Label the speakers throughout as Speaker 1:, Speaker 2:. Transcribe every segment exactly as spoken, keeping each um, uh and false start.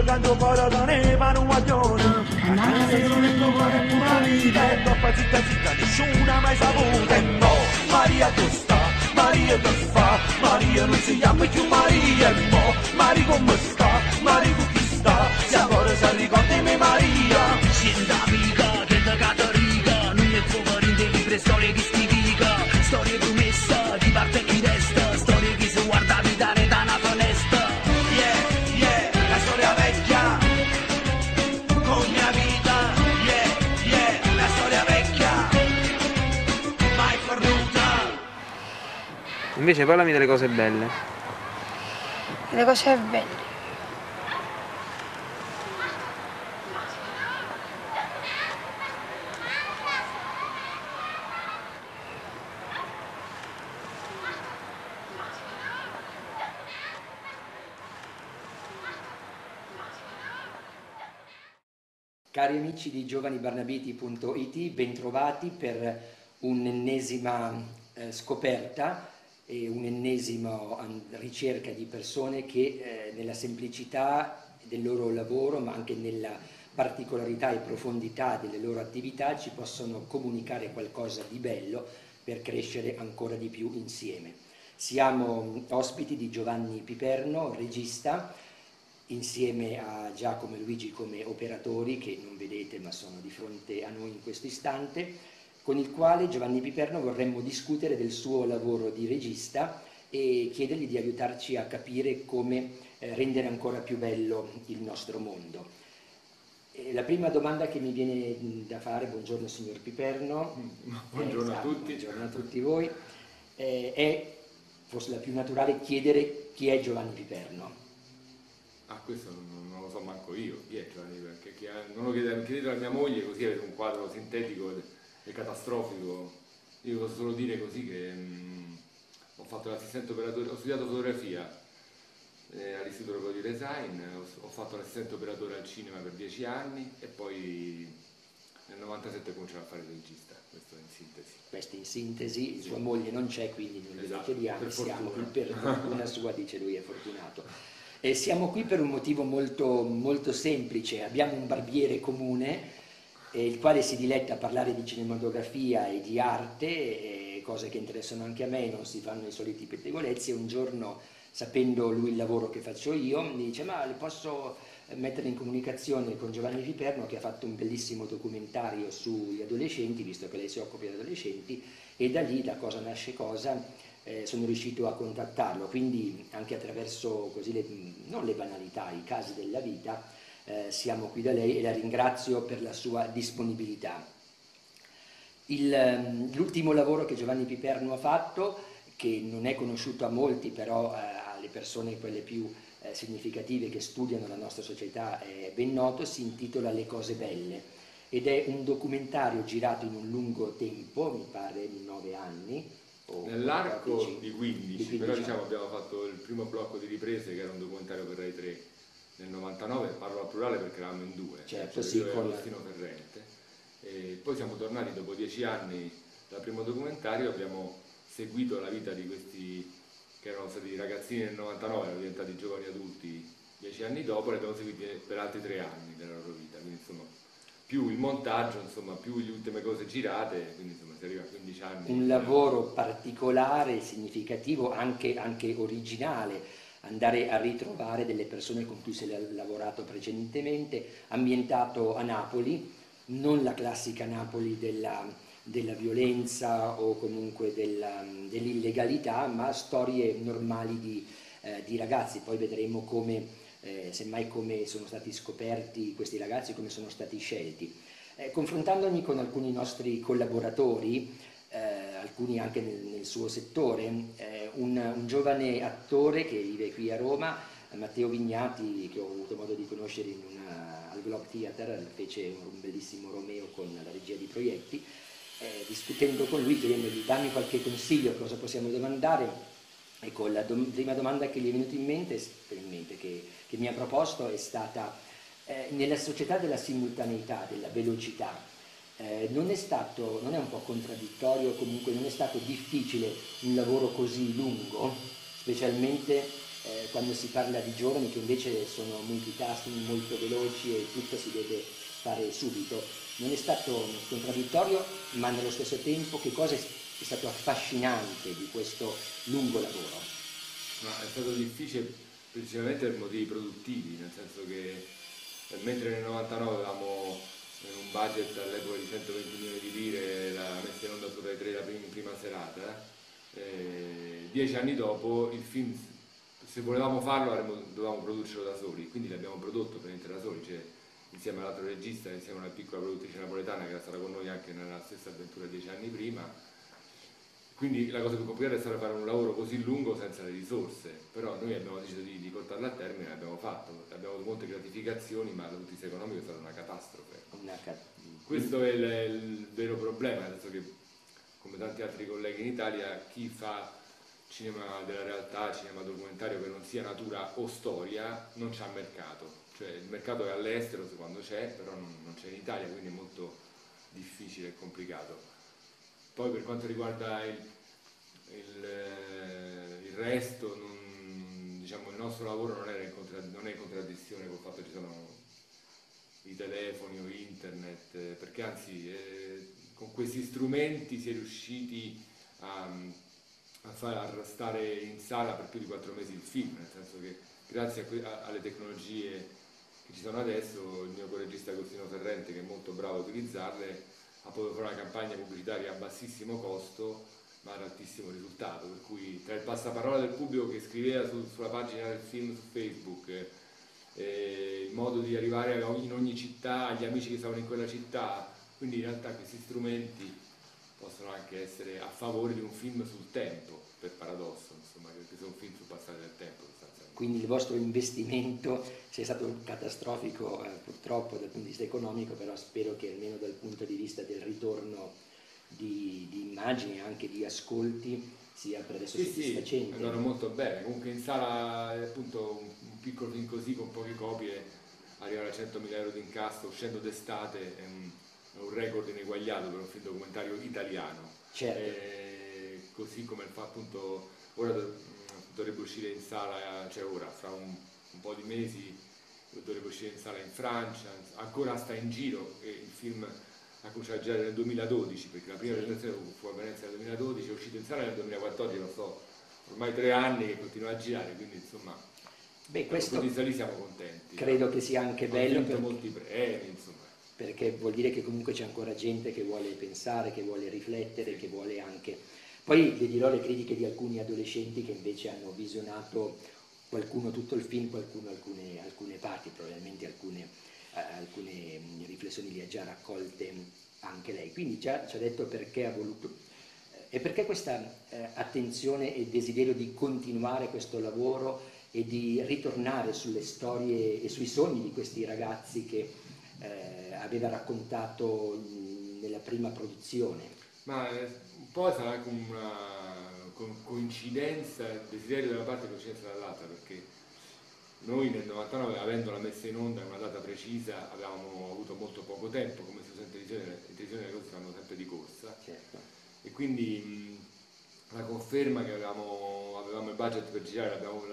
Speaker 1: io canto fuori da ne fanno un guaglione. Ma se non è tuo cuore è una vita. E dopo zitta zitta nessuna mai saputa. E mo Maria tu sta, Maria tu fa, Maria non si chiama più Maria. E mo Maria come sta, Maria con chi sta, se ancora si ricorda di me Maria.
Speaker 2: Senta amica, che da Catorica, non è tuo parente di storie che stivica, storie promessa, di parte e chi resta, storie che si guarda vita ne da una finestra.
Speaker 1: Yeah, yeah, la storia vecchia, con mia vita, yeah, yeah, la storia vecchia, mai cornuta.
Speaker 3: Invece parlami delle cose belle.
Speaker 4: Le cose belle.
Speaker 5: Cari amici di giovanibarnabiti punto it, bentrovati per un'ennesima eh, scoperta e un'ennesima ricerca di persone che eh, nella semplicità del loro lavoro, ma anche nella particolarità e profondità delle loro attività, ci possono comunicare qualcosa di bello per crescere ancora di più insieme. Siamo ospiti di Giovanni Piperno, regista, insieme a Giacomo e Luigi come operatori, che non vedete ma sono di fronte a noi in questo istante, con il quale Giovanni Piperno vorremmo discutere del suo lavoro di regista e chiedergli di aiutarci a capire come eh, rendere ancora più bello il nostro mondo. E la prima domanda che mi viene da fare, buongiorno signor Piperno,
Speaker 6: buongiorno
Speaker 5: eh,
Speaker 6: a tutti,
Speaker 5: buongiorno a tutti voi, eh, è forse la più naturale chiedere chi è Giovanni Piperno.
Speaker 6: Ah, questo non, non lo so manco io, chi è Giovanni Piperno? Che, che, non lo chiedete, chiedete a mia moglie, così avete un quadro sintetico e, e catastrofico. Io posso solo dire così che mh, ho fatto l'assistente operatore, ho studiato fotografia eh, all'Istituto di Design, ho, ho fatto l'assistente operatore al cinema per dieci anni e poi nel novantasette ho cominciato a fare il regista, questo in sintesi.
Speaker 5: Questo in sintesi, sì. Sua moglie non c'è, quindi non glielo
Speaker 6: Esatto,
Speaker 5: chiediamo,
Speaker 6: per
Speaker 5: siamo qui
Speaker 6: fortuna.
Speaker 5: per fortuna sua, dice lui, è fortunato. E siamo qui per un motivo molto, molto semplice, abbiamo un barbiere comune, eh, il quale si diletta a parlare di cinematografia e di arte, eh, cose che interessano anche a me, non si fanno i soliti pettegolezzi, e un giorno, sapendo lui il lavoro che faccio io, mi dice: ma le posso mettere in comunicazione con Giovanni Piperno, che ha fatto un bellissimo documentario sugli adolescenti, visto che lei si occupa di adolescenti, e da lì, da cosa nasce cosa, Eh, sono riuscito a contattarlo, quindi anche attraverso così le, non le banalità, i casi della vita, eh, siamo qui da lei e la ringrazio per la sua disponibilità. L'ultimo lavoro che Giovanni Piperno ha fatto, che non è conosciuto a molti, però eh, alle persone quelle più eh, significative che studiano la nostra società è ben noto, si intitola Le cose belle ed è un documentario girato in un lungo tempo, mi pare nove anni,
Speaker 6: nell'arco di quindici,
Speaker 5: di quindici
Speaker 6: però
Speaker 5: anni.
Speaker 6: diciamo abbiamo fatto il primo blocco di riprese, che era un documentario per Rai tre nel novantanove, parlo al plurale perché eravamo in due,
Speaker 5: certo,
Speaker 6: cioè
Speaker 5: sì,
Speaker 6: io e
Speaker 5: con...
Speaker 6: Agostino Ferrente, e poi siamo tornati dopo dieci anni dal primo documentario, abbiamo seguito la vita di questi che erano stati ragazzini nel novantanove, erano diventati giovani adulti dieci anni dopo, li abbiamo seguiti per altri tre anni della loro vita, quindi insomma più il montaggio, insomma, più le ultime cose girate, quindi insomma si arriva a quindici anni.
Speaker 5: Un lavoro particolare, significativo, anche, anche originale, andare a ritrovare delle persone con cui si è lavorato precedentemente, ambientato a Napoli, non la classica Napoli della, della violenza o comunque dell'illegalità, ma storie normali di, eh, di ragazzi. Poi vedremo come... Eh, semmai come sono stati scoperti questi ragazzi, come sono stati scelti. Eh, confrontandomi con alcuni nostri collaboratori, eh, alcuni anche nel, nel suo settore, eh, un, un giovane attore che vive qui a Roma, Matteo Vignati, che ho avuto modo di conoscere in una, al Globe Theatre, fece un bellissimo Romeo con la regia di Proietti, eh, discutendo con lui, chiedendogli dammi qualche consiglio, cosa possiamo domandare. Ecco, la dom- prima domanda che gli è venuta in mente, in mente che, che mi ha proposto è stata, eh, nella società della simultaneità, della velocità, eh, non è stato, non è un po' contraddittorio, comunque non è stato difficile un lavoro così lungo, specialmente eh, quando si parla di giovani che invece sono multitasking, molto veloci e tutto si deve fare subito. Non è stato contraddittorio, ma nello stesso tempo che cosa è stato affascinante di questo lungo lavoro?
Speaker 6: Ma è stato difficile principalmente per motivi produttivi, nel senso che mentre nel novantanove avevamo un budget all'epoca di centoventi milioni di lire, la messa in onda su Rai tre la prima, prima serata, eh, dieci anni dopo il film, se volevamo farlo avremmo, dovevamo produrcelo da soli, quindi l'abbiamo prodotto praticamente da soli, cioè, insieme all'altro regista, insieme a una piccola produttrice napoletana che era stata con noi anche nella stessa avventura dieci anni prima. Quindi la cosa più complicata è stata fare un lavoro così lungo senza le risorse, però noi abbiamo deciso di, di portarlo a termine e l'abbiamo fatto, abbiamo avuto molte gratificazioni, ma dal punto di vista economico è stata una catastrofe.
Speaker 5: Una cat...
Speaker 6: Questo è il, il vero problema, nel senso che come tanti altri colleghi in Italia, chi fa cinema della realtà, cinema documentario che non sia natura o storia, non c'ha mercato, cioè il mercato è all'estero quando c'è, però non, non c'è in Italia, quindi è molto difficile e complicato. Poi per quanto riguarda il, il, il resto, non, diciamo, il nostro lavoro non, era in non è in contraddizione col fatto che ci sono i telefoni o internet, perché anzi eh, con questi strumenti si è riusciti a, a far stare in sala per più di quattro mesi il film, nel senso che grazie a, a, alle tecnologie che ci sono adesso, il mio coregista Agostino Ferrente, che è molto bravo a utilizzarle, ha potuto fare una campagna pubblicitaria a bassissimo costo ma ad altissimo risultato, per cui tra il passaparola del pubblico che scriveva su, sulla pagina del film su Facebook, eh, il modo di arrivare in ogni città, agli amici che stavano in quella città, quindi in realtà questi strumenti possono anche essere a favore di un film sul tempo, per paradosso, insomma, perché sono un film sul passare del tempo sostanzialmente.
Speaker 5: Quindi il vostro investimento sia stato catastrofico eh, purtroppo dal punto di vista economico, però spero che almeno dal punto di vista del ritorno di, di immagini e anche di ascolti sia per adesso
Speaker 6: sì,
Speaker 5: soddisfacente.
Speaker 6: Sì, andranno molto bene, comunque in sala appunto un, un piccolo film così con poche copie arrivare a centomila euro di incasso uscendo d'estate è un, è un record ineguagliato per un film documentario italiano.
Speaker 5: Certo.
Speaker 6: E, così come fa appunto ora dovrebbe uscire in sala, cioè ora fra un, un po' di mesi dovrebbe uscire in sala in Francia, ancora sta in giro e il film ha cominciato a girare nel duemiladodici, perché la prima presentazione fu a Venezia nel duemiladodici, è uscito in sala nel duemilaquattordici, lo so, ormai tre anni che continua a girare, quindi insomma,
Speaker 5: beh, questo
Speaker 6: da lì siamo contenti.
Speaker 5: Credo che sia anche bello
Speaker 6: per molti premi, insomma.
Speaker 5: Perché vuol dire che comunque c'è ancora gente che vuole pensare, che vuole riflettere, che vuole anche... Poi vi dirò le critiche di alcuni adolescenti che invece hanno visionato qualcuno tutto il film, qualcuno alcune, alcune parti, probabilmente alcune, eh, alcune riflessioni le ha già raccolte anche lei. Quindi già ci ha detto perché ha voluto... E perché questa eh, attenzione e desiderio di continuare questo lavoro e di ritornare sulle storie e sui sogni di questi ragazzi che eh, aveva raccontato mh, nella prima produzione?
Speaker 6: Ma eh, un po' sarà anche una co coincidenza, desiderio da una parte e coincidenza dall'altra, perché noi nel novantanove, avendola messa in onda in una data precisa, avevamo avuto molto poco tempo, come si usa in televisione, in televisione le cose si fanno sempre di corsa.
Speaker 5: Certo.
Speaker 6: E quindi mh, la conferma che avevamo, avevamo il budget per girare l'abbiamo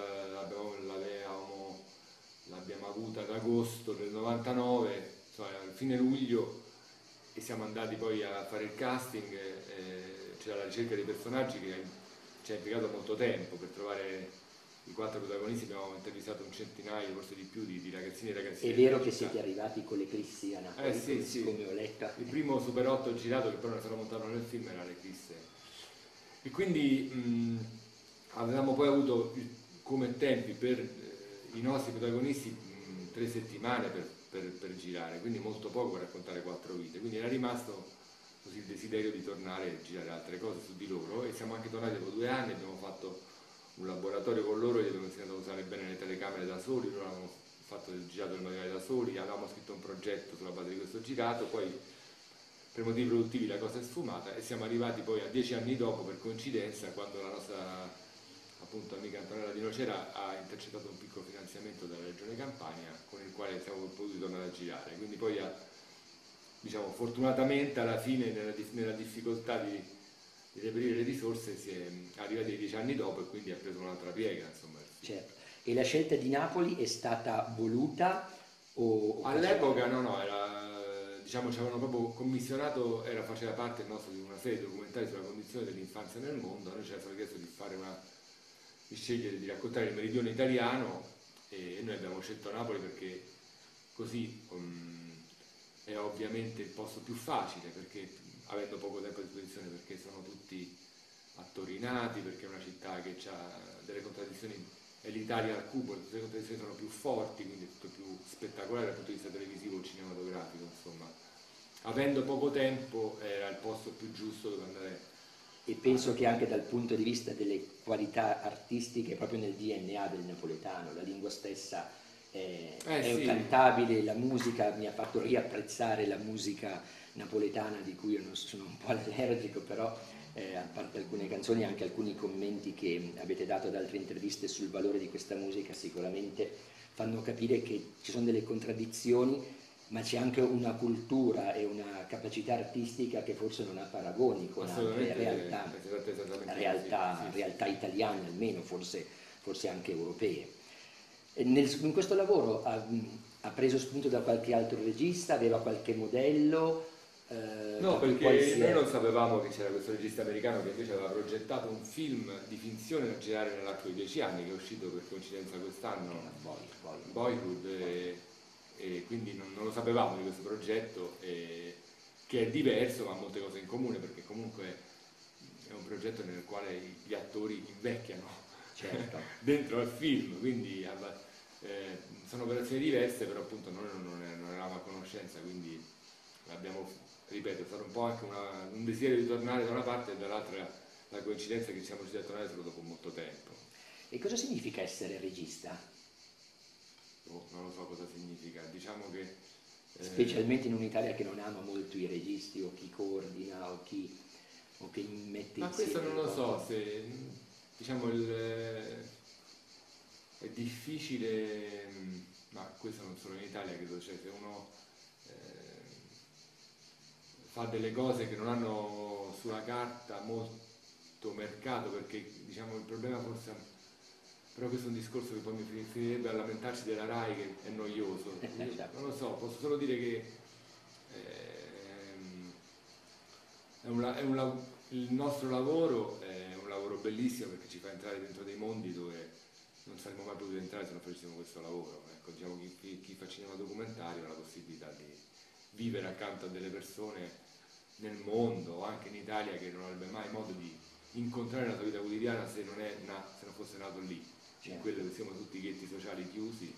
Speaker 6: l'abbiamo avuta ad agosto del novantanove, cioè a fine luglio, e siamo andati poi a fare il casting, eh, c'era la ricerca dei personaggi che ci ha impiegato molto tempo per trovare i quattro protagonisti, abbiamo intervistato un centinaio, forse di più, di, di ragazzini e ragazzine.
Speaker 5: È vero che siete arrivati con le Crissi a Napoli,
Speaker 6: eh, sì, sì.
Speaker 5: come ho letto.
Speaker 6: Il primo Super otto girato, che però non è stato montato nel film, era le Crissi. E quindi mh, avevamo poi avuto come tempi per eh, i nostri protagonisti mh, tre settimane per, per, per girare, quindi molto poco per raccontare quattro vite. Quindi era rimasto così il desiderio di tornare e girare altre cose su di loro, e siamo anche tornati dopo due anni, abbiamo fatto un laboratorio con loro, gli abbiamo insegnato a usare bene le telecamere da soli, loro hanno fatto il girato del materiale da soli, avevamo scritto un progetto sulla base di questo girato, poi per motivi produttivi la cosa è sfumata e siamo arrivati poi a dieci anni dopo, per coincidenza, quando la nostra appunto amica Antonella Di Nocera ha intercettato un piccolo finanziamento dalla Regione Campania con il quale siamo potuti tornare a girare. Quindi poi ha, diciamo, fortunatamente alla fine nella, nella difficoltà di, di reperire le risorse si è arrivati dieci anni dopo e quindi ha preso un'altra piega, insomma.
Speaker 5: Certo. E la scelta di Napoli è stata voluta o...
Speaker 6: All'epoca no, no, era, diciamo, ci avevano proprio commissionato, era, faceva parte il nostro di una serie documentaria sulla condizione dell'infanzia nel mondo, a noi ci era stato chiesto di fare una, di scegliere di raccontare il meridione italiano e noi abbiamo scelto Napoli perché così um, è ovviamente il posto più facile, perché avendo poco tempo a disposizione, perché sono tutti attorinati, perché è una città che ha delle contraddizioni, è l'Italia al cubo, le contraddizioni sono più forti, quindi è tutto più spettacolare dal punto di vista televisivo o cinematografico, insomma. Avendo poco tempo era il posto più giusto dove andare.
Speaker 5: E penso che anche dal punto di vista delle qualità artistiche, proprio nel D N A del napoletano, la lingua stessa è,
Speaker 6: eh,
Speaker 5: è
Speaker 6: sì.
Speaker 5: cantabile, la musica mi ha fatto riapprezzare la musica napoletana di cui io non sono un po' allergico, però eh, a parte alcune canzoni, anche alcuni commenti che avete dato ad altre interviste sul valore di questa musica sicuramente fanno capire che ci sono delle contraddizioni, ma c'è anche una cultura e una capacità artistica che forse non ha paragoni con altre realtà, realtà,
Speaker 6: sì, sì.
Speaker 5: realtà italiane almeno, forse, forse anche europee. E nel, in questo lavoro ha, ha preso spunto da qualche altro regista, aveva qualche modello? Eh,
Speaker 6: no,
Speaker 5: per
Speaker 6: perché
Speaker 5: noi
Speaker 6: è... non sapevamo che c'era questo regista americano che invece aveva progettato un film di finzione da girare nell'arco di dieci anni, che è uscito per coincidenza quest'anno,
Speaker 5: Boy, Boy.
Speaker 6: Boyhood, e, e quindi non, non lo sapevamo di questo progetto, e, che è diverso ma ha molte cose in comune, perché comunque è un progetto nel quale gli attori invecchiano,
Speaker 5: Certo.
Speaker 6: dentro al film, quindi eh, sono operazioni diverse, però appunto noi non, non, non eravamo a conoscenza, quindi abbiamo, ripeto, è stato un po' anche una, un desiderio di tornare da una parte e dall'altra la coincidenza che ci siamo riusciti a tornare solo dopo molto tempo.
Speaker 5: E cosa significa essere regista?
Speaker 6: Oh, non lo so cosa significa, diciamo che... Eh,
Speaker 5: Specialmente in un'Italia che non ama molto i registi o chi coordina o chi, o che mette
Speaker 6: ma
Speaker 5: insieme.
Speaker 6: questo non lo
Speaker 5: cose.
Speaker 6: so, se diciamo il, è difficile, ma questo non solo in Italia, credo, cioè se uno eh, fa delle cose che non hanno sulla carta molto mercato, perché diciamo il problema forse, però questo è un discorso che poi mi finirebbe a lamentarci della RAI, che è noioso. Io non lo so, posso solo dire che ehm, è un, è un, il nostro lavoro è un lavoro bellissimo, perché ci fa entrare dentro dei mondi dove non saremmo mai potuti entrare se non facessimo questo lavoro. Ecco, diciamo, chi, chi fa cinema documentario ha la possibilità di vivere accanto a delle persone nel mondo o anche in Italia che non avrebbe mai modo di incontrare la sua vita quotidiana se non, è, se non fosse nato lì, certo. In quello che siamo tutti ghetti sociali chiusi,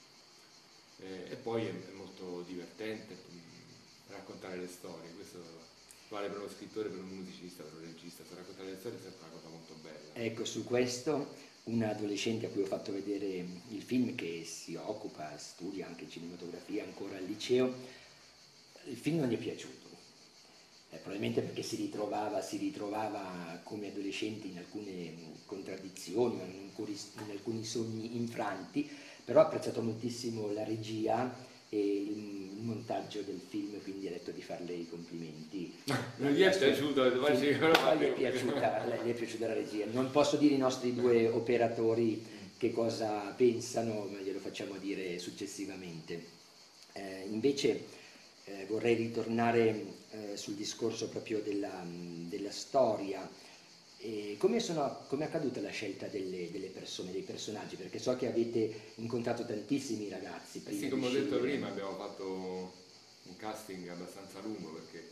Speaker 6: eh, e poi è, è molto divertente mh, raccontare le storie. Questo vale per uno scrittore, per un musicista, per un regista. Se raccontare le storie è sempre una cosa molto bella.
Speaker 5: Ecco, su questo un adolescente a cui ho fatto vedere il film, che si occupa, studia anche cinematografia ancora al liceo, il film non gli è piaciuto. Eh, probabilmente perché si ritrovava, si ritrovava come adolescente in alcune contraddizioni, in, in alcuni sogni infranti, però ha apprezzato moltissimo la regia e il montaggio del film, quindi ha detto di farle i complimenti.
Speaker 6: Non gli è piaciuto,
Speaker 5: sì, gli, è piaciuta, gli è piaciuta la regia. Non posso dire ai nostri due operatori che cosa pensano, ma glielo facciamo dire successivamente. Eh, invece Eh, vorrei ritornare eh, sul discorso proprio della, della storia. E come, sono, come è accaduta la scelta delle, delle persone, dei personaggi? Perché so che avete incontrato tantissimi ragazzi prima.
Speaker 6: Sì, come ho
Speaker 5: scegliere.
Speaker 6: detto prima, abbiamo fatto un casting abbastanza lungo, perché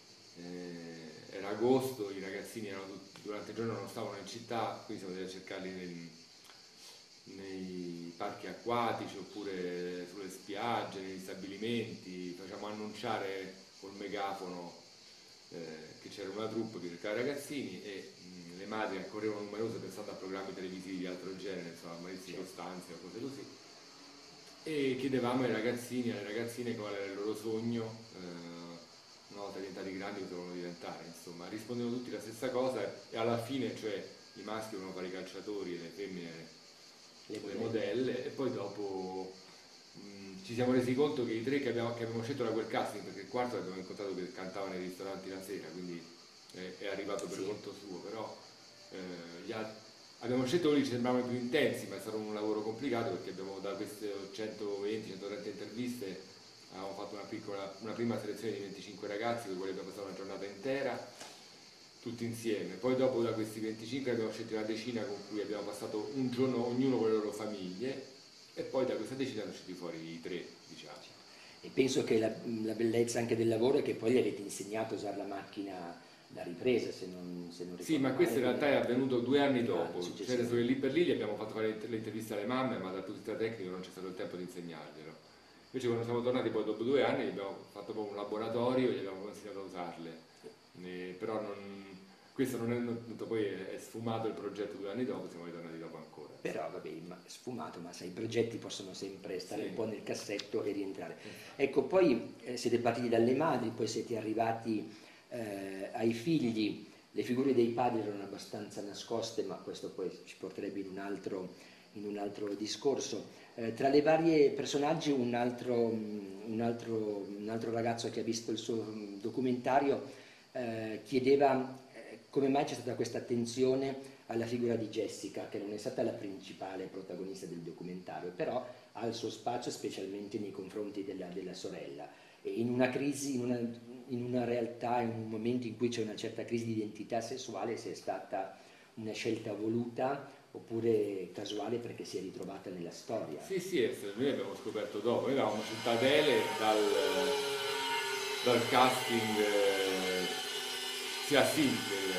Speaker 6: eh, era agosto, i ragazzini erano tutti, durante il giorno non stavano in città, quindi siamo andati a cercarli nel, nei parchi acquatici oppure sulle spiagge, negli stabilimenti. Facciamo annunciare col megafono eh, che c'era una troupe che cercava ragazzini, e mh, le madri accorrevano numerose pensando a programmi televisivi di altro genere, insomma Maurizio Costanzi o cose così, e chiedevamo ai ragazzini e alle ragazzine qual era il loro sogno eh, una volta diventati grandi, cosa volevano diventare, insomma rispondevano tutti la stessa cosa, e alla fine, cioè, i maschi volevano fare i calciatori e le femmine le modelle, e poi dopo mh, ci siamo resi conto che i tre che abbiamo, che abbiamo scelto da quel casting, perché il quarto l'abbiamo incontrato che cantava nei ristoranti la sera, quindi è, è arrivato per
Speaker 5: sì.
Speaker 6: conto suo, però eh, gli altri, abbiamo scelto quelli che ci sembravano più intensi, ma è stato un lavoro complicato perché abbiamo da queste centoventi centotrenta interviste abbiamo fatto una, piccola, una prima selezione di venticinque ragazzi con i quali abbiamo passato una giornata intera tutti insieme, poi dopo da questi venticinque abbiamo scelto una decina con cui abbiamo passato un giorno ognuno con le loro famiglie e poi da questa decina sono usciti fuori i tre, diciamo.
Speaker 5: E penso che la, la bellezza anche del lavoro è che poi gli avete insegnato a usare la macchina da ripresa, se non, se non ricordo
Speaker 6: Sì, ma questo in realtà è avvenuto due anni dopo,
Speaker 5: successivamente.
Speaker 6: cioè adesso che lì per lì gli abbiamo fatto fare le interviste alle mamme, ma dal punto di vista tecnico non c'è stato il tempo di insegnarglielo. Invece quando siamo tornati poi dopo due anni gli abbiamo fatto proprio un laboratorio e gli abbiamo insegnato a usarle. E, però non, questo non è tutto, poi è sfumato il progetto due anni dopo, siamo ritornati dopo ancora.
Speaker 5: Però vabbè, ma sfumato, ma sai, i progetti possono sempre stare
Speaker 6: Sì.
Speaker 5: un po' nel cassetto e rientrare. Ecco, poi eh, siete partiti dalle madri, poi siete arrivati eh, ai figli. Le figure dei padri erano abbastanza nascoste, ma questo poi ci porterebbe in un altro, in un altro discorso. Eh, tra le varie personaggi un altro, un, altro, un altro ragazzo che ha visto il suo documentario eh, chiedeva eh, come mai c'è stata questa attenzione alla figura di Jessica, che non è stata la principale protagonista del documentario, però ha il suo spazio specialmente nei confronti della, della sorella. E in una crisi, in una, in una realtà, in un momento in cui c'è una certa crisi di identità sessuale, se è stata una scelta voluta oppure casuale perché si è ritrovata nella storia.
Speaker 6: Sì, sì, noi abbiamo scoperto dopo, noi avevamo scelto Adele dal, dal casting eh, sia Sync,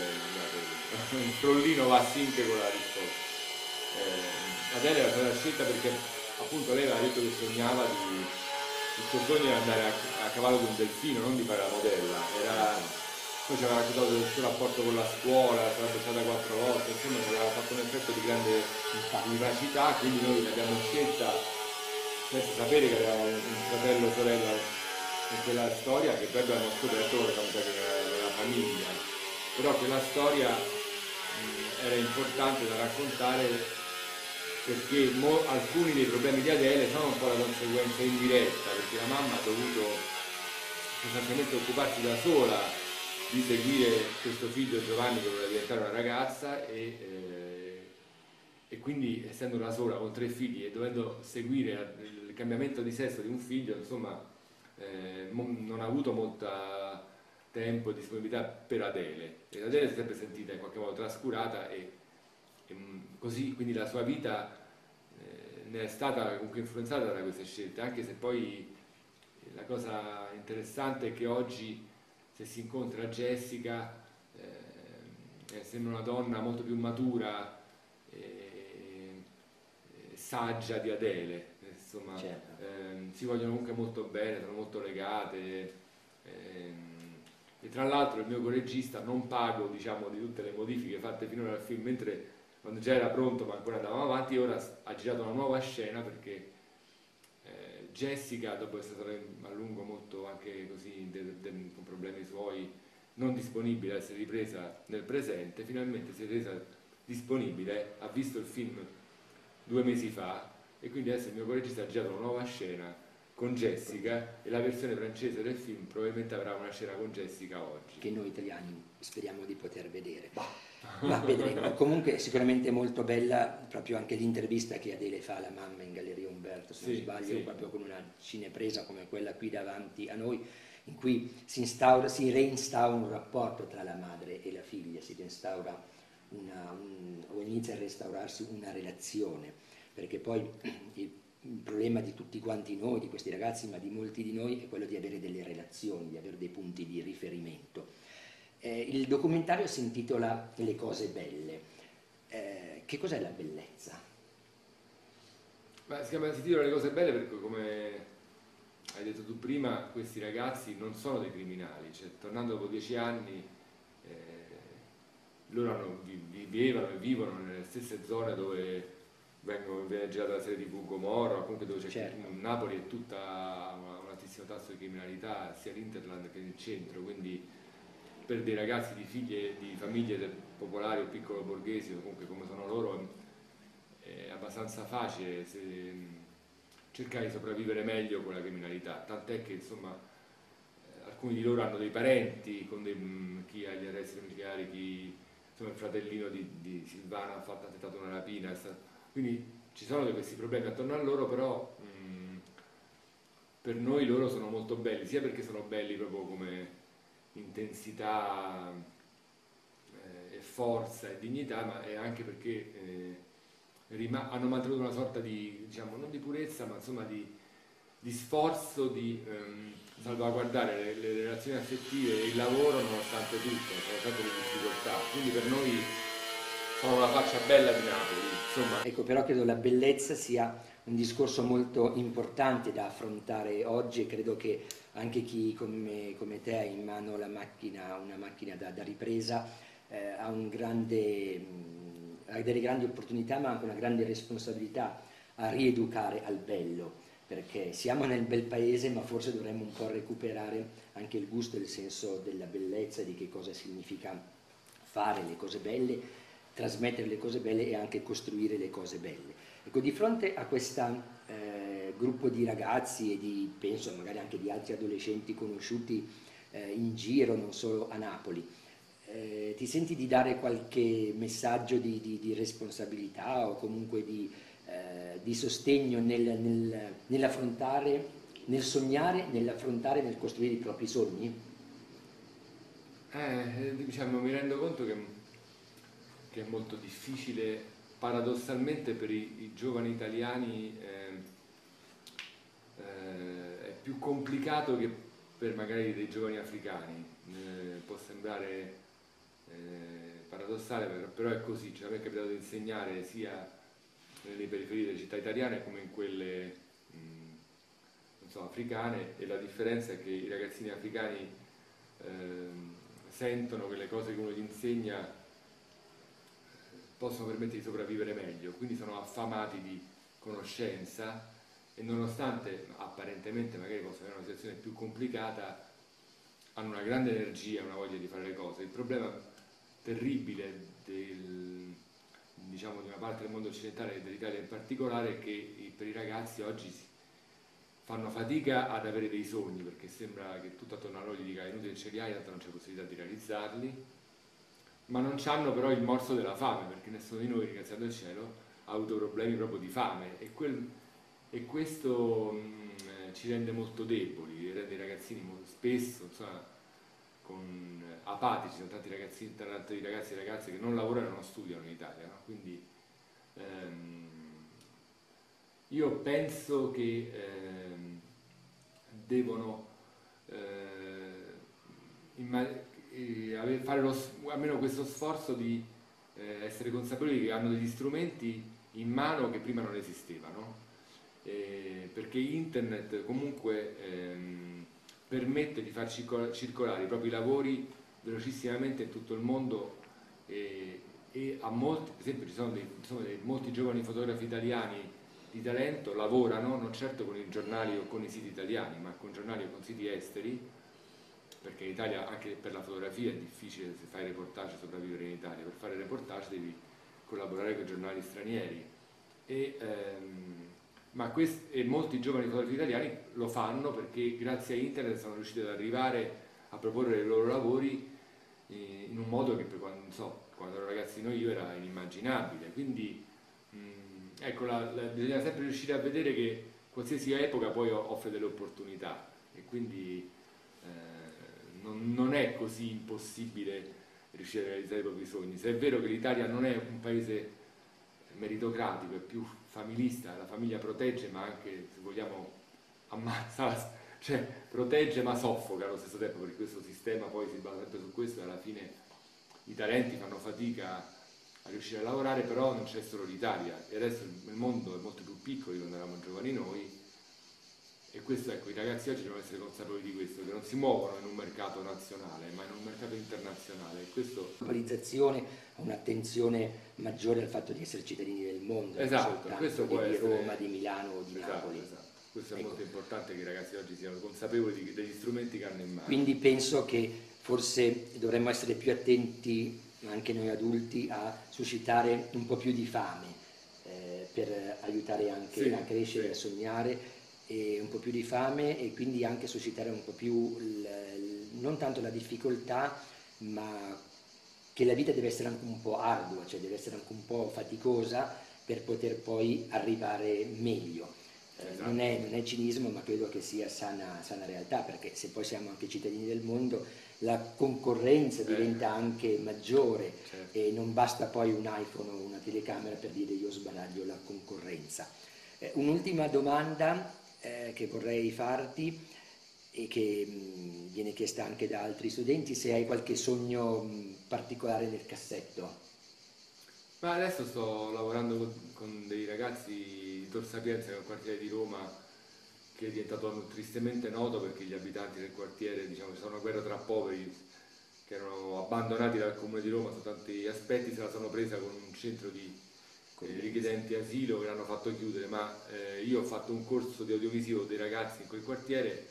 Speaker 6: eh, il trollino va a Sync con la risposta. Eh, Adele era stata scelta perché appunto lei aveva detto che sognava di, il suo sogno era andare a, a cavallo di un delfino, non di fare la modella, era, poi ci aveva raccontato del suo rapporto con la scuola, si era bocciata quattro volte, insomma ci aveva fatto un effetto di grande vivacità, quindi noi l'abbiamo scelta senza sapere che aveva un fratello o sorella in quella storia, che poi abbiamo scoperto che era nella famiglia, però quella storia mh, era importante da raccontare perché mo, alcuni dei problemi di Adele sono un po' la conseguenza indiretta, perché la mamma ha dovuto sostanzialmente occuparsi da sola di seguire questo figlio Giovanni che voleva diventare una ragazza e, eh, e quindi essendo da sola con tre figli e dovendo seguire il cambiamento di sesso di un figlio, insomma eh, non ha avuto molto tempo e disponibilità per Adele, e Adele si è sempre sentita in qualche modo trascurata e, e così quindi la sua vita eh, ne è stata comunque influenzata da queste scelte, anche se poi la cosa interessante è che oggi se si incontra Jessica eh, sembra una donna molto più matura e, e saggia di Adele, insomma
Speaker 5: Certo.
Speaker 6: ehm, si vogliono comunque molto bene, sono molto legate ehm, e tra l'altro il mio coregista, non pago diciamo di tutte le modifiche fatte finora al film, mentre quando già era pronto ma ancora andavamo avanti, ora ha girato una nuova scena perché eh, Jessica, dopo essere stata a lungo molto anche così de, de, con problemi suoi, non disponibile a essere ripresa nel presente, finalmente si è resa disponibile, ha visto il film due mesi fa e quindi adesso il mio coregista ha girato una nuova scena con Jessica e la versione francese del film probabilmente avrà una scena con Jessica oggi.
Speaker 5: Che noi italiani speriamo di poter vedere. Ma vedremo. Comunque sicuramente molto bella proprio anche l'intervista che Adele fa alla mamma in Galleria Umberto, se non
Speaker 6: Sì,
Speaker 5: sbaglio,
Speaker 6: sì.
Speaker 5: proprio con una cinepresa come quella qui davanti a noi, in cui si, instaura, si reinstaura un rapporto tra la madre e la figlia, si reinstaura una, un, o inizia a restaurarsi una relazione, perché poi il il problema di tutti quanti noi, di questi ragazzi, ma di molti di noi, è quello di avere delle relazioni, di avere dei punti di riferimento. Eh, il documentario si intitola Le cose belle. Eh, che cos'è la bellezza?
Speaker 6: Ma si chiama, si titolo Le cose belle perché, come hai detto tu prima, questi ragazzi non sono dei criminali, cioè tornando dopo dieci anni eh, loro hanno, vivevano e vivono nelle stesse zone dove vengono viene girata la serie tivù Gomorra, comunque dove c'è
Speaker 5: Certo.
Speaker 6: Napoli è tutta un altissimo tasso di criminalità sia all'Interland che nel centro, quindi per dei ragazzi di figlie di famiglie popolari o piccolo borghesi o comunque come sono loro è abbastanza facile se, cercare di sopravvivere meglio con la criminalità, tant'è che insomma alcuni di loro hanno dei parenti con dei, chi ha gli arresti domiciliari, chi insomma, il fratellino di, di Silvana ha fatto ha tentato una rapina, quindi ci sono questi problemi attorno a loro, però mh, per noi loro sono molto belli, sia perché sono belli proprio come intensità eh, e forza e dignità, ma è anche perché eh, hanno mantenuto una sorta di, diciamo, non di purezza, ma insomma di, di sforzo di ehm, salvaguardare le, le relazioni affettive e il lavoro nonostante tutto, nonostante le difficoltà. Quindi per noi sono la faccia bella di Napoli, insomma.
Speaker 5: Ecco, però credo la bellezza sia un discorso molto importante da affrontare oggi, e credo che anche chi come, come te ha in mano la macchina, una macchina da, da ripresa eh, ha, un grande, mh, ha delle grandi opportunità, ma anche una grande responsabilità a rieducare al bello, perché siamo nel bel paese, ma forse dovremmo un po' recuperare anche il gusto e il senso della bellezza, di che cosa significa fare le cose belle, trasmettere le cose belle e anche costruire le cose belle. Ecco, di fronte a questo eh, gruppo di ragazzi e di, penso magari anche di altri adolescenti conosciuti eh, in giro, non solo a Napoli, eh, ti senti di dare qualche messaggio di, di, di responsabilità o comunque di, eh, di sostegno nel, nel, nell'affrontare, nel sognare, nell'affrontare, nel costruire i propri sogni?
Speaker 6: Eh, diciamo, mi rendo conto che che è molto difficile, paradossalmente per i, i giovani italiani eh, eh, è più complicato che per magari dei giovani africani, eh, può sembrare eh, paradossale, però è così. Cioè, a me è capitato di insegnare sia nelle periferie delle città italiane come in quelle mh, non so, africane, e la differenza è che i ragazzini africani eh, sentono che le cose che uno gli insegna possono permettere di sopravvivere meglio, quindi sono affamati di conoscenza e nonostante apparentemente magari possa avere una situazione più complicata, hanno una grande energia, una voglia di fare le cose. Il problema terribile del, diciamo, di una parte del mondo occidentale e dell'Italia in particolare è che per i ragazzi oggi fanno fatica ad avere dei sogni, perché sembra che tutto attorno a loro gli dica: è inutile, ce li hai, tanto non c'è possibilità di realizzarli. Ma non hanno però il morso della fame, perché nessuno di noi, ringraziando il cielo, ha avuto problemi proprio di fame, e, quel, e questo mh, ci rende molto deboli, rende i ragazzini molto, spesso insomma, con, eh, apatici. Sono tanti ragazzini, tanti ragazzi e ragazze che non lavorano e non studiano in Italia, no? Quindi ehm, io penso che ehm, devono eh, fare lo, almeno questo sforzo di eh, essere consapevoli che hanno degli strumenti in mano che prima non esistevano, eh, perché internet comunque ehm, permette di far circolare i propri lavori velocissimamente in tutto il mondo, eh, e a molti, per esempio ci sono, dei, sono dei, molti giovani fotografi italiani di talento, lavorano non certo con i giornali o con i siti italiani, ma con giornali o con siti esteri, perché in Italia anche per la fotografia è difficile, se fai reportage, sopravvivere in Italia. Per fare reportage devi collaborare con giornali stranieri, e, ehm, ma quest- e molti giovani fotografi italiani lo fanno perché grazie a internet sono riusciti ad arrivare a proporre i loro lavori eh, in un modo che per quando, non so, quando ero ragazzino io era inimmaginabile. Quindi mh, ecco, la, la, bisogna sempre riuscire a vedere che qualsiasi epoca poi offre delle opportunità, e quindi Non, non è così impossibile riuscire a realizzare i propri sogni. Se è vero che l'Italia non è un paese meritocratico, è più familista, la famiglia protegge ma anche, se vogliamo, ammazza, cioè protegge ma soffoca allo stesso tempo, perché questo sistema poi si basa sempre su questo, e alla fine i talenti fanno fatica a riuscire a lavorare. Però non c'è solo l'Italia, e adesso il mondo è molto più piccolo di quando eravamo giovani noi. E questo, ecco, i ragazzi oggi devono essere consapevoli di questo, che non si muovono in un mercato nazionale, ma in un mercato internazionale. E questo... La globalizzazione ha un'attenzione maggiore al fatto di essere cittadini del mondo, esatto,
Speaker 5: non
Speaker 6: questo
Speaker 5: può
Speaker 6: di
Speaker 5: essere...
Speaker 6: Roma,
Speaker 5: di Milano o di
Speaker 6: esatto,
Speaker 5: Napoli.
Speaker 6: Esatto. Questo è
Speaker 5: ecco.
Speaker 6: molto importante, che i ragazzi oggi siano consapevoli di, degli strumenti che hanno in mano.
Speaker 5: Quindi penso che forse dovremmo essere più attenti, anche noi adulti, a suscitare un po' più di fame eh, per aiutare anche
Speaker 6: sì,
Speaker 5: a crescere,
Speaker 6: sì.
Speaker 5: a sognare, e un po' più di fame, e quindi anche suscitare un po' più il, il, non tanto la difficoltà, ma che la vita deve essere anche un po' ardua, cioè deve essere anche un po' faticosa per poter poi arrivare meglio. Eh,
Speaker 6: Esatto.
Speaker 5: non, è, non è cinismo, ma credo che sia sana, sana realtà, perché se poi siamo anche cittadini del mondo, la concorrenza diventa
Speaker 6: Eh.
Speaker 5: anche maggiore,
Speaker 6: Certo.
Speaker 5: e non basta poi un iPhone o una telecamera per dire io sbaraglio la concorrenza. Eh, un'ultima domanda eh, che vorrei farti e che mh, viene chiesta anche da altri studenti: se hai qualche sogno mh, particolare nel cassetto.
Speaker 6: Ma adesso sto lavorando con, con dei ragazzi di Tor Sapienza, che è un quartiere di Roma che è diventato tristemente noto perché gli abitanti del quartiere, diciamo, c'è stata una guerra tra poveri che erano abbandonati dal comune di Roma su tanti aspetti, se la sono presa con un centro di eh, richiedenti asilo che l'hanno fatto chiudere, ma eh, io ho fatto un corso di audiovisivo dei ragazzi in quel quartiere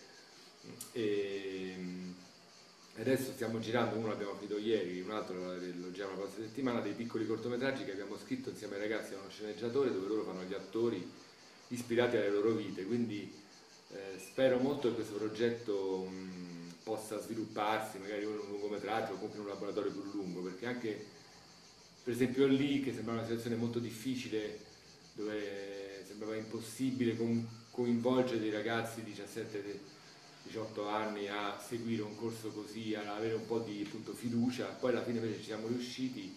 Speaker 6: e adesso stiamo girando, uno l'abbiamo finito ieri, un altro lo giriamo la prossima settimana, dei piccoli cortometraggi che abbiamo scritto insieme ai ragazzi a uno sceneggiatore, dove loro fanno gli attori ispirati alle loro vite, quindi eh, spero molto che questo progetto mh, possa svilupparsi, magari un lungometraggio o comunque in un laboratorio più lungo, perché anche per esempio lì, che sembrava una situazione molto difficile, dove sembrava impossibile coinvolgere dei ragazzi di diciassette diciotto anni a seguire un corso così, a avere un po' di appunto, fiducia, poi alla fine invece ci siamo riusciti.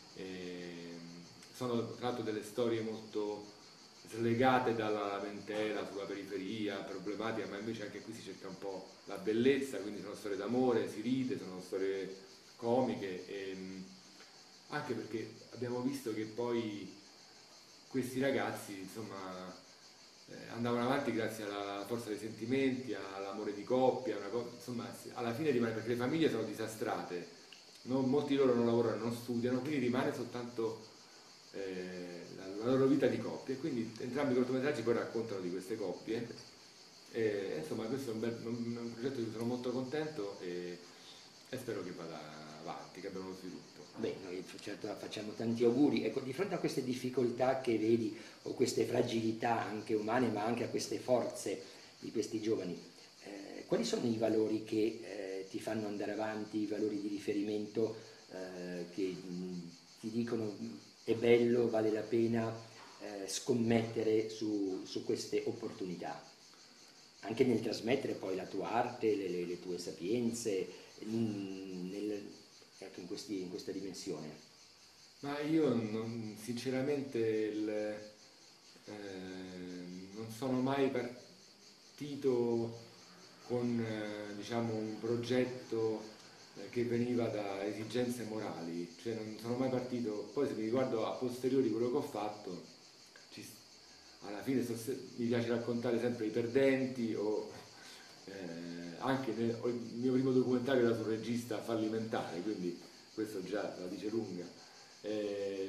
Speaker 6: E sono tra l'altro delle storie molto slegate dalla lamentela sulla periferia, problematica, ma invece anche qui si cerca un po' la bellezza, quindi sono storie d'amore, si ride, sono storie comiche, e anche perché abbiamo visto che poi questi ragazzi insomma Eh, andavano avanti grazie alla forza dei sentimenti, all'amore di coppia, una co- insomma alla fine rimane, perché le famiglie sono disastrate, non, molti di loro non lavorano, non studiano, quindi rimane soltanto eh, la, la loro vita di coppia, e quindi entrambi i cortometraggi poi raccontano di queste coppie, e, insomma questo è un, bel, un, un progetto di cui sono molto contento e, e spero che vada avanti, che abbia uno sviluppo.
Speaker 5: Beh, noi certo facciamo tanti auguri. Ecco, di fronte a queste difficoltà che vedi, o queste fragilità anche umane, ma anche a queste forze di questi giovani, eh, quali sono i valori che eh, ti fanno andare avanti, i valori di riferimento eh, che mh, ti dicono è bello, vale la pena eh, scommettere su, su queste opportunità? Anche nel trasmettere poi la tua arte, le, le, le tue sapienze, mh, nel, ecco, in, questi, in questa dimensione.
Speaker 6: Ma io non, sinceramente il, eh, non sono mai partito con eh, diciamo, un progetto eh, che veniva da esigenze morali, cioè non sono mai partito, poi se mi riguardo a posteriori quello che ho fatto, ci, alla fine so, mi piace raccontare sempre i perdenti o eh, anche nel, il mio primo documentario era sul regista fallimentare, quindi questo già la dice lunga. Eh,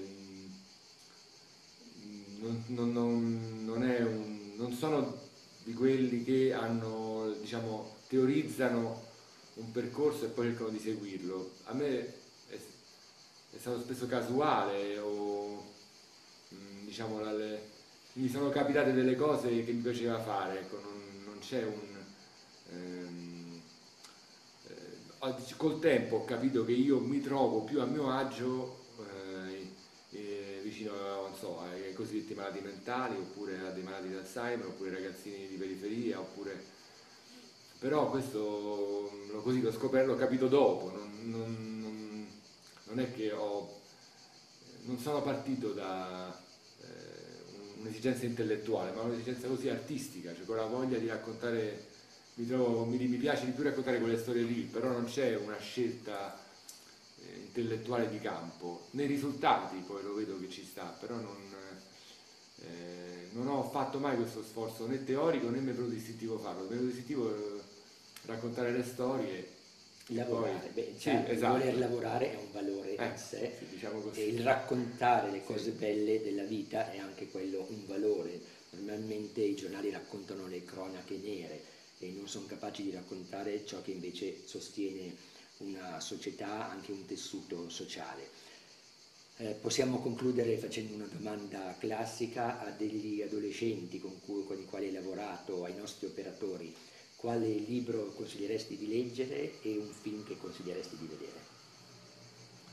Speaker 6: non, non, non, non, è un, non sono di quelli che hanno, diciamo, teorizzano un percorso e poi cercano di seguirlo. A me è, è stato spesso casuale o diciamo la, le, mi sono capitate delle cose che mi piaceva fare, ecco, non, non c'è un ehm, eh, col tempo ho capito che io mi trovo più a mio agio eh, eh, vicino non so, ai cosiddetti malati mentali, oppure a dei malati di Alzheimer, oppure ai ragazzini di periferia, oppure però questo l'ho così l'ho scoperto, l'ho capito dopo, non, non, non, non è che ho non sono partito da eh, un'esigenza intellettuale, ma un'esigenza così artistica, cioè con la voglia di raccontare, mi, trovo, mi, mi piace di più raccontare quelle storie lì, però non c'è una scelta eh, intellettuale di campo, nei risultati poi lo vedo che ci sta, però non, eh, non ho fatto mai questo sforzo né teorico né mi è venuto istintivo farlo, mi è venuto istintivo eh, raccontare le storie.
Speaker 5: Lavorare, beh,
Speaker 6: sì,
Speaker 5: certo,
Speaker 6: esatto.
Speaker 5: Voler lavorare è un valore
Speaker 6: eh,
Speaker 5: in sé,
Speaker 6: sì, diciamo così.
Speaker 5: E il raccontare le cose
Speaker 6: sì.
Speaker 5: belle della vita è anche quello un valore. Normalmente i giornali raccontano le cronache nere e non sono capaci di raccontare ciò che invece sostiene una società, anche un tessuto sociale. Eh, possiamo concludere facendo una domanda classica a degli adolescenti con, cui, con i quali hai lavorato, ai nostri operatori. Quale libro consiglieresti di leggere e un film che consiglieresti di vedere?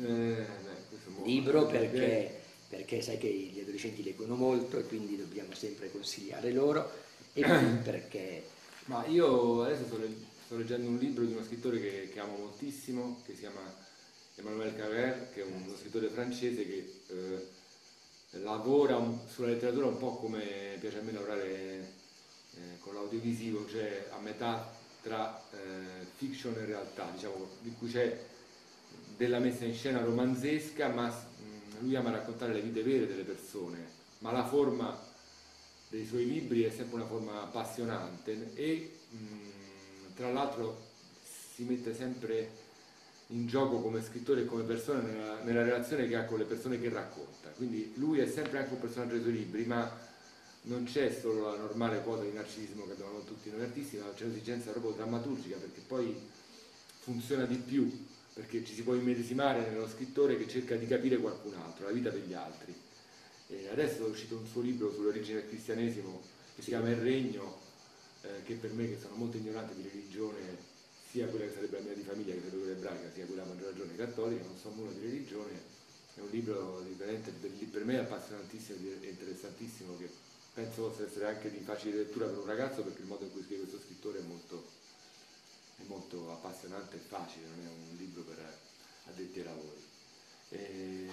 Speaker 6: beh, questo è molto
Speaker 5: libro perché, perché sai che gli adolescenti leggono molto e quindi dobbiamo sempre consigliare loro, e poi perché...
Speaker 6: Ma io adesso sto, le- sto leggendo un libro di uno scrittore che, che amo moltissimo, che si chiama Emmanuel Carrère, che è uno scrittore francese che eh, lavora un- sulla letteratura un po' come piace a me lavorare eh, con l'audiovisivo, cioè a metà tra eh, fiction e realtà, diciamo, in cui c'è della messa in scena romanzesca, ma mh, lui ama raccontare le vite vere delle persone, ma la forma dei suoi libri è sempre una forma appassionante e mh, tra l'altro si mette sempre in gioco come scrittore e come persona nella, nella relazione che ha con le persone che racconta, quindi lui è sempre anche un personaggio dei suoi libri, ma non c'è solo la normale quota di narcisismo che abbiamo tutti noi artisti, ma c'è un'esigenza proprio drammaturgica, perché poi funziona di più, perché ci si può immedesimare nello scrittore che cerca di capire qualcun altro, la vita degli altri. E adesso è uscito un suo libro sull'origine del cristianesimo che si chiama Il Regno, eh, che per me, che sono molto ignorante di religione, sia quella che sarebbe la mia di famiglia, che credo quella ebraica, sia quella a maggior ragione cattolica, non so nulla di religione, è un libro di, veramente, per me appassionantissimo e interessantissimo, che penso possa essere anche di facile lettura per un ragazzo, perché il modo in cui scrive questo scrittore è molto, è molto appassionante e facile, non è un libro per addetti ai lavori. E,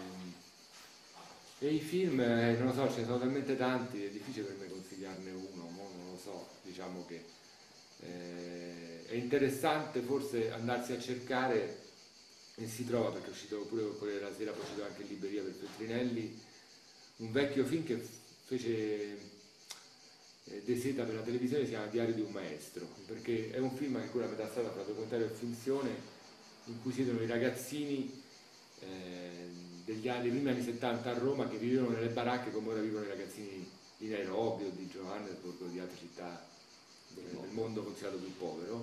Speaker 6: e i film, eh, non lo so, ce ne sono talmente tanti, è difficile per me consigliarne uno, mo non lo so, diciamo che eh, è interessante forse andarsi a cercare, e si trova, perché è uscito pure pure la sera, poi è uscito anche in libreria per Feltrinelli, un vecchio film che fece eh, De Seta per la televisione, si chiama Diario di un maestro, perché è un film che cura a metà strada tra documentario e finzione, in cui si vedono i ragazzini eh, degli anni, dei primi anni settanta a Roma, che vivevano nelle baracche come ora vivono i ragazzini di Nairobi o di Johannesburg o di altre città del, del mondo considerato più povero.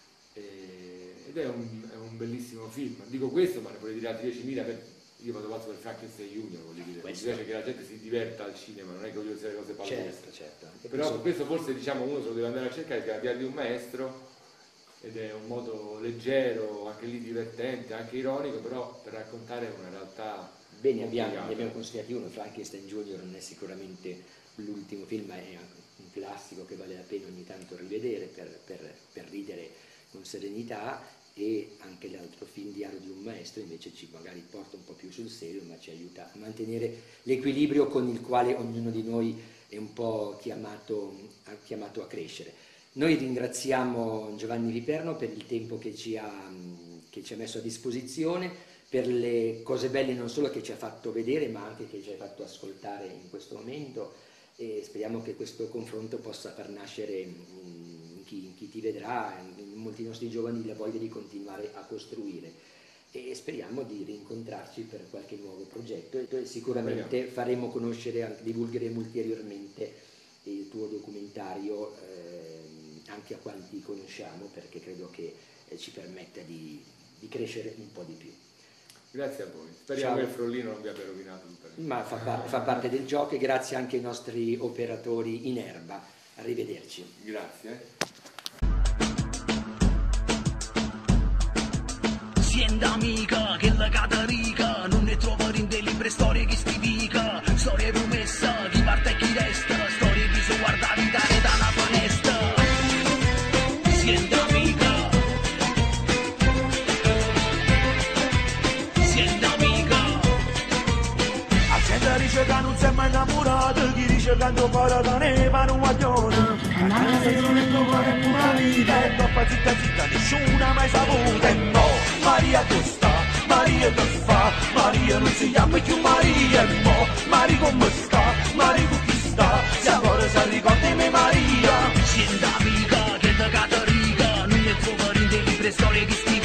Speaker 6: E, ed è un, è un bellissimo film. Dico questo, ma ne vorrei dire altri diecimila. Per, io vado pazzo per Frankenstein Junior, voglio dire, mi piace che la gente si diverta al cinema, non è che voglio dire cose pallose.
Speaker 5: Certo, certo.
Speaker 6: Però questo, questo forse, diciamo, uno se lo deve andare a cercare, che è la Diario di un maestro, ed è un modo leggero, anche lì divertente, anche ironico, però per raccontare una realtà.
Speaker 5: Bene, abbiamo, ne abbiamo consigliati uno, Frankenstein Junior non è sicuramente l'ultimo film, ma è un classico che vale la pena ogni tanto rivedere per, per, per ridere con serenità, e anche l'altro film, Diario di un maestro, invece ci magari porta un po' più sul serio, ma ci aiuta a mantenere l'equilibrio con il quale ognuno di noi è un po' chiamato, chiamato a crescere. Noi ringraziamo Giovanni Viperno per il tempo che ci ha, che ci ha messo a disposizione, per le cose belle non solo che ci ha fatto vedere, ma anche che ci ha fatto ascoltare in questo momento, e speriamo che questo confronto possa far nascere in chi, in chi ti vedrà, in molti nostri giovani, la voglia di continuare a costruire, e speriamo di rincontrarci per qualche nuovo progetto, e sicuramente faremo conoscere, anche divulgheremo ulteriormente il tuo documentario eh, anche a quanti conosciamo, perché credo che eh, ci permetta di, di crescere un po' di più.
Speaker 6: Grazie a voi, speriamo
Speaker 5: Ciao.
Speaker 6: che il Frollino non vi abbia rovinato tutta la vita.
Speaker 5: Ma fa, par- fa parte del gioco, e grazie anche ai nostri operatori in erba. Arrivederci.
Speaker 6: Grazie.
Speaker 2: Sienta amica, che la catarica, non ne trovo in dei libri storie che stivica, storie promessa, chi parte e chi resta, storie che si guarda vita e da una finestra. Sienta amica, sienta amica.
Speaker 1: La gente dice che non si è mai innamorato, chi dice che non cuore da ne va un guaglione. Ma se non è tuo cuore è pura vita, e troppa zitta zitta, nessuna mai saputa. E no, Maria tu sta, Maria che fa, Maria non si chiama più Maria. E mo, Maria come sta, Maria con chi sta, se ancora si ricorda di me Maria.
Speaker 2: Sienta amica, che la catarica, non ne trovo in dei libri storie che stivica.